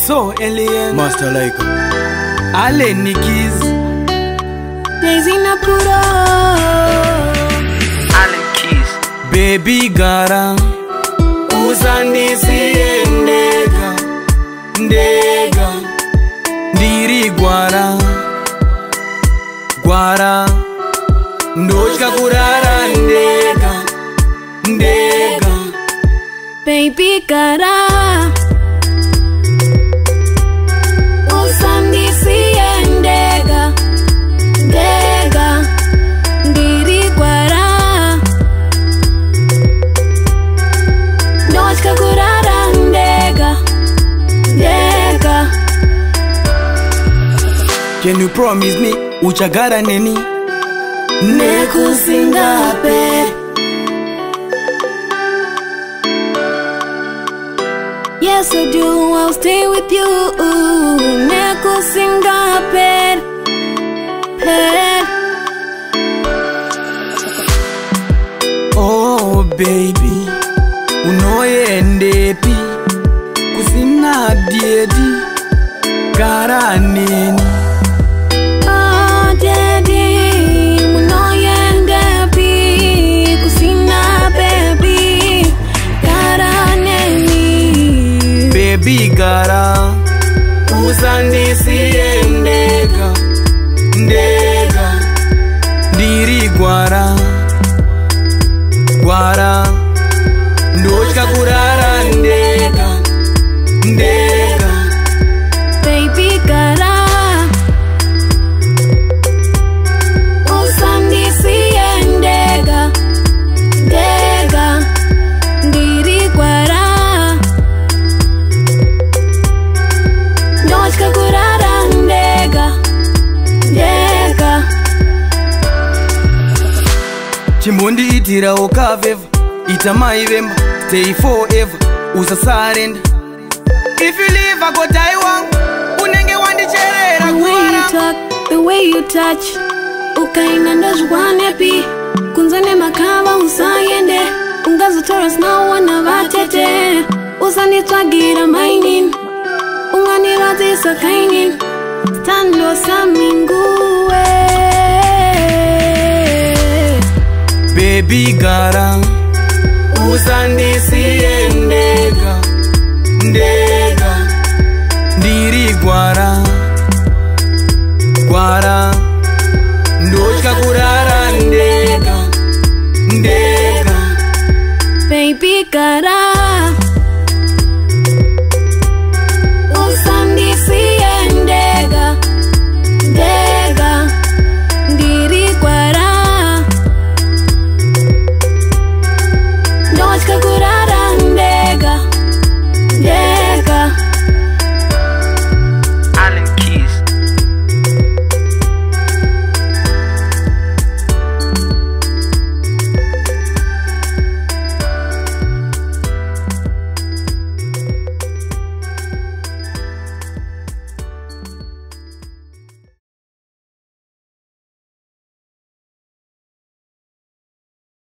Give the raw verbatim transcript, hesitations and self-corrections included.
So alien, Master like Ale Nikis, Daisy Napuro, Ale Keys, Baby Gara, Usandisi Ndega, Ndega, Ndiri Guara, Guara, Ndochka Kurara Ndega, Ndega, Baby Gara. Can you promise me uchagara neni Nekusingape? Yes I do, I'll stay with you. Nekusingape? Oh baby, unoye ndepi kusina diedi gara neni. Baby Gara, Usandisi Ndega, Ndega, Ndiri Guara, Guara, Ndochka Kurara Ndega, Ndega, Baby Gara, Usandisi Ndega, Ndega, Ndiri Guara. Chimbondi itira okaveva, itamai vemba, stay forever, usasarenda. If you leave I go die wang, unenge wandi cherera guara. The way you talk, the way you touch, ukaina ndozwane pi, kunzane makava usayende, ungazo toras na wana vatete, usanitwagira mainin, ungani razisa kainin, stando saminguwe. Baby Gara, Usandisi Ndega, Ndega, Ndiri Guara.